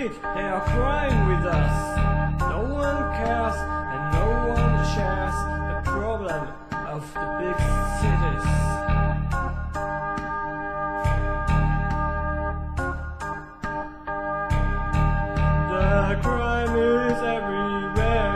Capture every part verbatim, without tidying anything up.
street, they are crying with us. No one cares and no one shares the problem of the big cities. The crime is everywhere.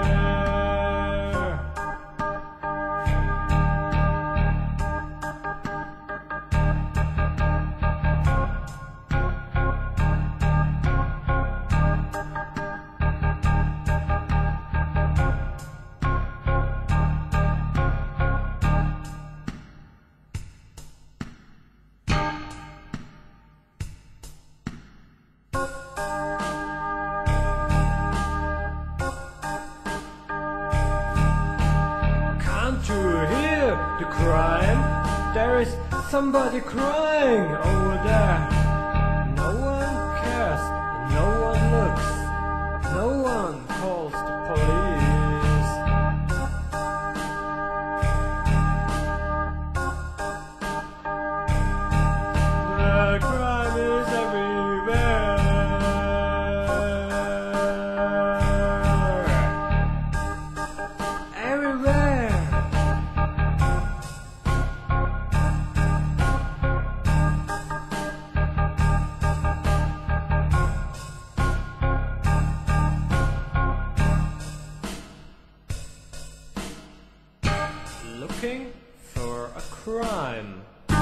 Can't you hear the crime? There is somebody crying over there. No one cares, and no one looks. No one calls the police. The crime is everywhere. Everywhere. Looking for a crime.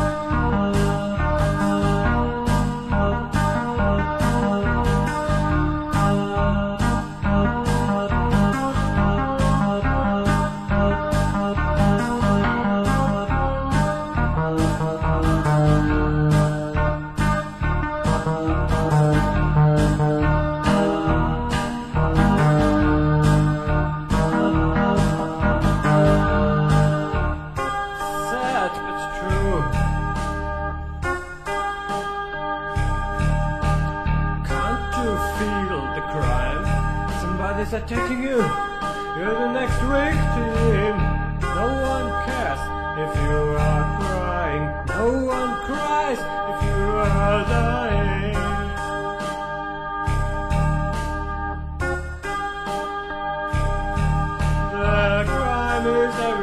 Feel the crime. Somebody's attacking you. You're the next victim. No one cares if you are crying. No one cries if you are dying. The crime is everywhere.